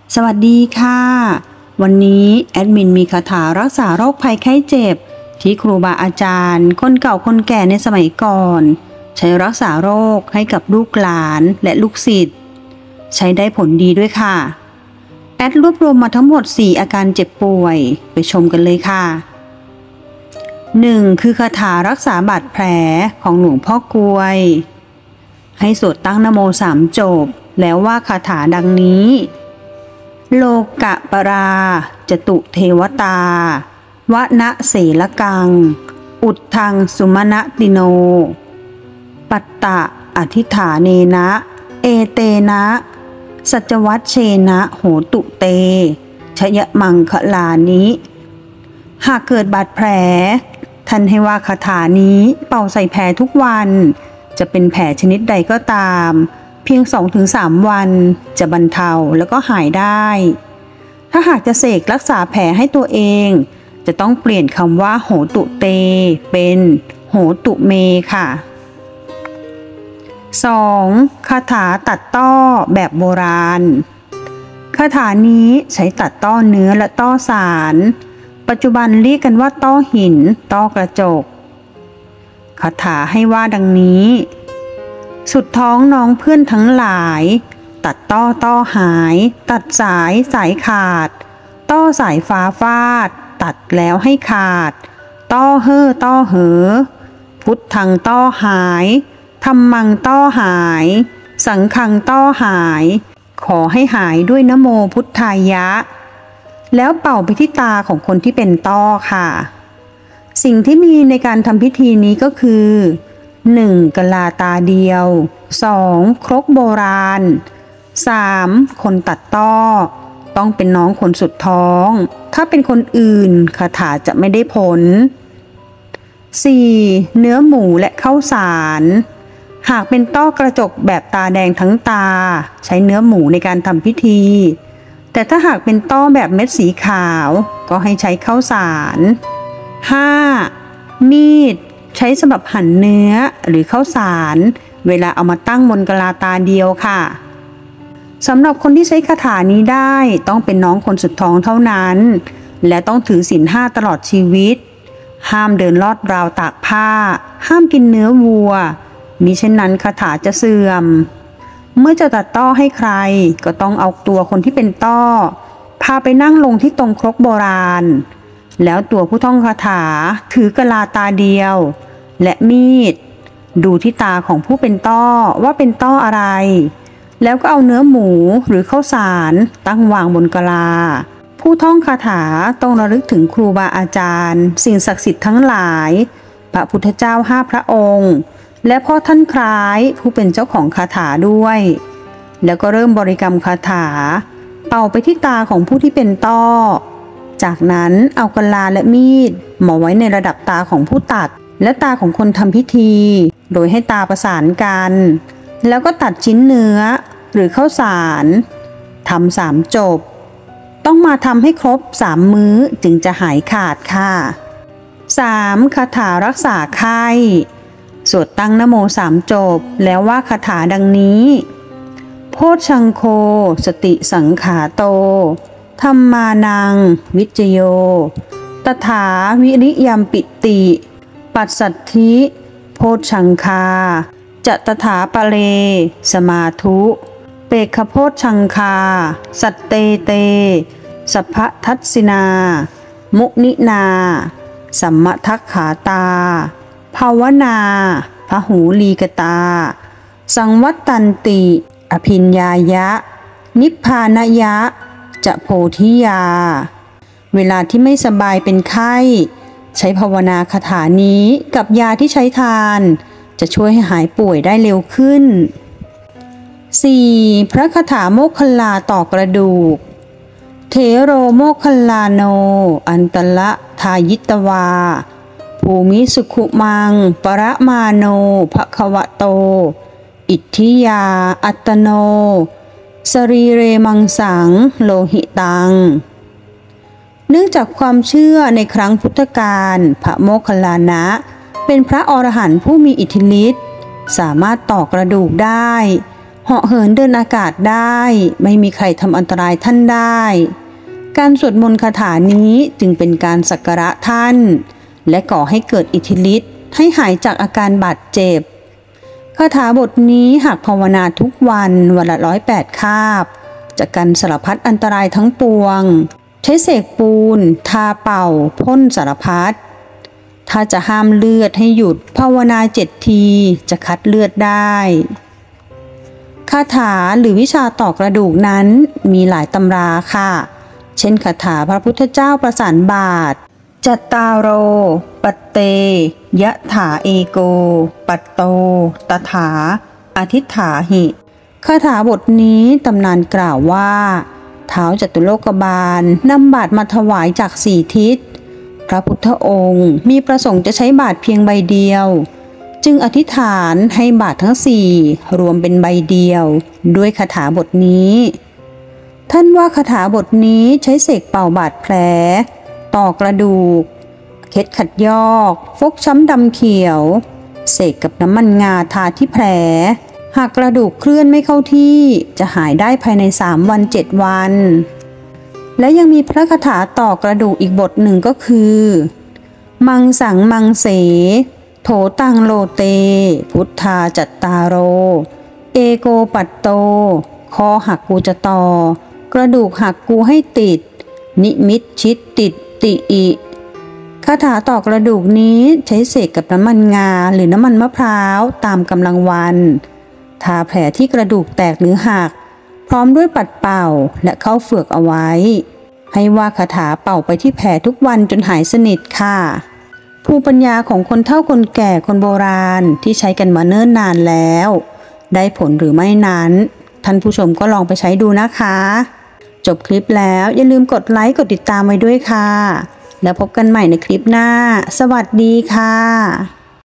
สวัสดีค่ะวันนี้แอดมินมีคาถารักษาโรคภัยไข้เจ็บที่ครูบาอาจารย์คนเก่าคนแก่ในสมัยก่อนใช้รักษาโรคให้กับลูกหลานและลูกศิษย์ใช้ได้ผลดีด้วยค่ะแอดรวบรวมมาทั้งหมด4อาการเจ็บป่วยไปชมกันเลยค่ะ 1. คือคาถารักษาบาดแผลของหลวงพ่อกลวยให้สวดตั้งนะโม3 จบแล้วว่าคาถาดังนี้โลกะปราจตุเทวตาวนะเสลกังอุทธังสุมนติโนปัตตะอธิฐาเนนะเอเตนะสัจวัชเชนะโหตุเตชยมังคลานิหากเกิดบาดแผลท่านให้ว่าคาถานี้เป่าใส่แผลทุกวันจะเป็นแผลชนิดใดก็ตามเพียง 2-3 วันจะบรรเทาแล้วก็หายได้ถ้าหากจะเสกรักษาแผลให้ตัวเองจะต้องเปลี่ยนคำว่าโหตุเตเป็นโหตุเมค่ะ 2. คาถาตัดต้อแบบโบราณคาถานี้ใช้ตัดต้อเนื้อและต้อสารปัจจุบันเรียกกันว่าต้อหินต้อกระจกคาถาให้ว่าดังนี้สุดท้องน้องเพื่อนทั้งหลายตัดต้อหายตัดสายขาดต้อสายฟ้าฟาดตัดแล้วให้ขาดต้อเหอพุทธังต้อหายธัมมังต้อหายสังฆังต้อหายขอให้หายด้วยนะโมพุทธายะแล้วเป่าไปที่ตาของคนที่เป็นต้อค่ะสิ่งที่มีในการทำพิธีนี้ก็คือ 1. กะลาตาเดียว 2. ครกโบราณ 3. คนตัดต้อต้องเป็นน้องคนสุดท้องถ้าเป็นคนอื่นคาถาจะไม่ได้ผล 4. เนื้อหมูและข้าวสารหากเป็นต้อกระจกแบบตาแดงทั้งตาใช้เนื้อหมูในการทำพิธีแต่ถ้าหากเป็นต้อแบบเม็ดสีขาวก็ให้ใช้ข้าวสาร 5. มีดใช้สำหรับหั่นเนื้อหรือข้าวสารเวลาเอามาตั้งบนกะลาตาเดียวค่ะสำหรับคนที่ใช้คาถานี้ได้ต้องเป็นน้องคนสุดท้องเท่านั้นและต้องถือศีล 5ตลอดชีวิตห้ามเดินลอดราวตากผ้าห้ามกินเนื้อวัวมิเช่นนั้นคาถาจะเสื่อมเมื่อจะตัดต้อให้ใครก็ต้องเอาตัวคนที่เป็นต้อพาไปนั่งลงที่ตรงครกโบราณแล้วตัวผู้ท่องคาถาถือกะลาตาเดียวและมีดดูที่ตาของผู้เป็นต้อว่าเป็นต้ออะไรแล้วก็เอาเนื้อหมูหรือข้าวสารตั้งวางบนกะลาผู้ท่องคาถาต้องระลึกถึงครูบาอาจารย์สิ่งศักดิ์สิทธิ์ทั้งหลายพระพุทธเจ้า5 พระองค์และพ่อท่านคล้ายผู้เป็นเจ้าของคาถาด้วยแล้วก็เริ่มบริกรรมคาถาเป่าไปที่ตาของผู้ที่เป็นต้อจากนั้นเอากะลาและมีดมาไว้ในระดับตาของผู้ตัดและตาของคนทำพิธีโดยให้ตาประสานกันแล้วก็ตัดชิ้นเนื้อหรือข้าวสารทำ3 จบต้องมาทำให้ครบ3 มื้อจึงจะหายขาดค่ะ 3. คาถารักษาไข้สวดตั้งนะโม3 จบแล้วว่าคาถาดังนี้โพชฌังโฆสติสังขาโตธัมมานังวิจโยตถาวิริยัมปิติปัสสัทธิโพชฌังคาจะตถาปะเลสมาธุเปกขโพชฌังคาสัตเตเตสัพพทัสสินามุนินาสัมมทัคขาตาภาวนาพหูลีกตาสังวัตตันติอภิญญายะนิพพานยะจะโพธิยาเวลาที่ไม่สบายเป็นไข้ใช้ภาวนาคาถานี้กับยาที่ใช้ทานจะช่วยให้หายป่วยได้เร็วขึ้น 4. พระคาถาโมคคัลลาต่อกระดูกเทโรโมคคัลลาโนอันตละทายิตวาภูมิสุขุมังปรมาโนภควโตอิทธิยาอัตโนสรีเรมังสังโลหิตังเนื่องจากความเชื่อในครั้งพุทธกาลพระโมคคัลลานะเป็นพระอรหันต์ผู้มีอิทธิฤทธิ์สามารถต่อกระดูกได้เหาะเหินเดินอากาศได้ไม่มีใครทำอันตรายท่านได้การสวดมนต์คาถานี้จึงเป็นการสักการะท่านและก่อให้เกิดอิทธิฤทธิ์ให้หายจากอาการบาดเจ็บคาถาบทนี้หากภาวนาทุกวันละ108 คาบจะกันสารพัดอันตรายทั้งปวงใช้เสกปูนทาเป่าพ่นสารพัดถ้าจะห้ามเลือดให้หยุดภาวนา7 ทีจะคัดเลือดได้คาถาหรือวิชาต่อกระดูกนั้นมีหลายตำราค่ะเช่นคาถาพระพุทธเจ้าประสานบาทจัตตาโรปัตเตยะถาเอโกปัตโตตถาอธิษฐาหิคาถาบทนี้ตำนานกล่าวว่าท้าวจตุโลกบาลนำบาทมาถวายจาก4 ทิศพระพุทธองค์มีประสงค์จะใช้บาทเพียงใบเดียวจึงอธิษฐานให้บาททั้ง4รวมเป็นใบเดียวด้วยคาถาบทนี้ท่านว่าคาถาบทนี้ใช้เสกเป่าบาดแผลต่อกระดูกเคล็ดขัดยอกฟกช้ำดำเขียวเสกกับน้ำมันงาทาที่แผลหากกระดูกเคลื่อนไม่เข้าที่จะหายได้ภายใน3 วัน 7 วันและยังมีพระคาถาต่อกระดูกอีกบทหนึ่งก็คือมังสังมังเสโถตังโลเตพุทธาจัตตาโรเอโกปัตโตคอหักกูจะต่อกระดูกหักกูให้ติดนิมิตชิดติดติอิคาถาต่อกระดูกนี้ใช้เสกกับน้ำมันงาหรือน้ำมันมะพร้าวตามกำลังวันทาแผลที่กระดูกแตกหรือหักพร้อมด้วยปัดเป่าและเข้าเฝือกเอาไว้ให้ว่าคาถาเป่าไปที่แผลทุกวันจนหายสนิทค่ะภูมิปัญญาของคนเฒ่าคนแก่คนโบราณที่ใช้กันมาเนิ่นนานแล้วได้ผลหรือไม่นั้นท่านผู้ชมก็ลองไปใช้ดูนะคะจบคลิปแล้วอย่าลืมกดไลค์กดติดตามไว้ด้วยค่ะแล้วพบกันใหม่ในคลิปหน้าสวัสดีค่ะ